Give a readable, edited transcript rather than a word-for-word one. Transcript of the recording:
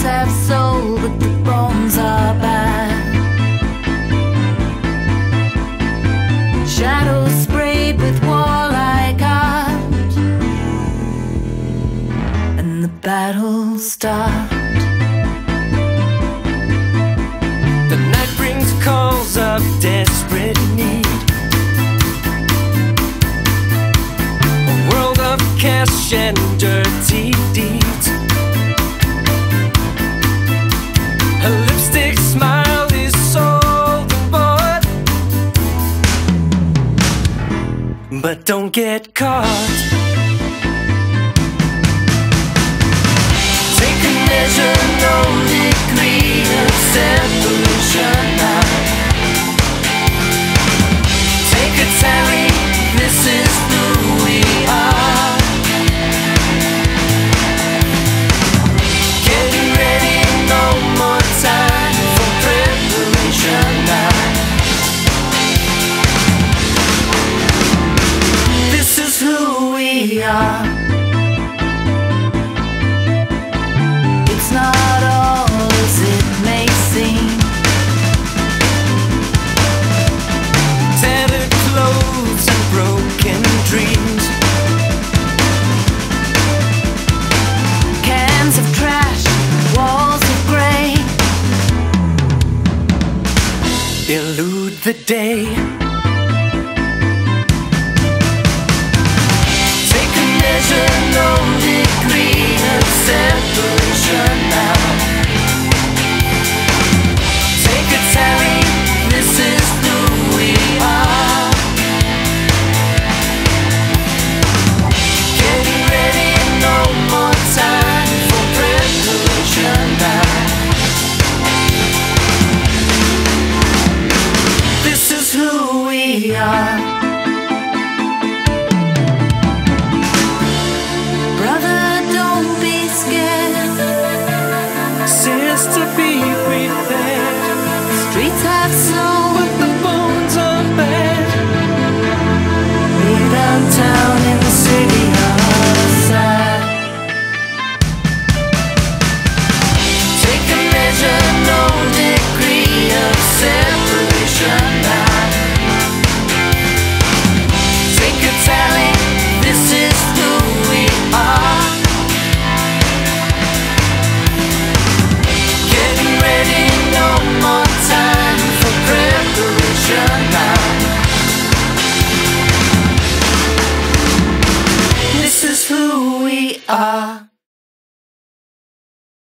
have soul, but the bones are bad. Shadows sprayed with warlike art, and the battle starts. The night brings calls of desperate need, a world of cash and dirty deeds. Her lipstick smile is sold and bought, but don't get caught. Take a measure, no degree of separation now. Take a tally, this is who we are. Getting ready, no more time for preparation now. This is who we are. It's not all as it may seem. Tattered clothes and broken dreams, Cans of trash, walls of grey, elude the day. Take a measure, no degree of separation now. Take a tally, this is who we are. Getting ready, no more time for preparation now. This is who we are. brother, don't be scared. Sister, be prepared. Streets have soul, But the bones are bad. we're downtown in the city of sad. Take a measure, no degree of separation now. Take a tally, this is who we are. Getting ready, no more time for preparation now. This is who we are.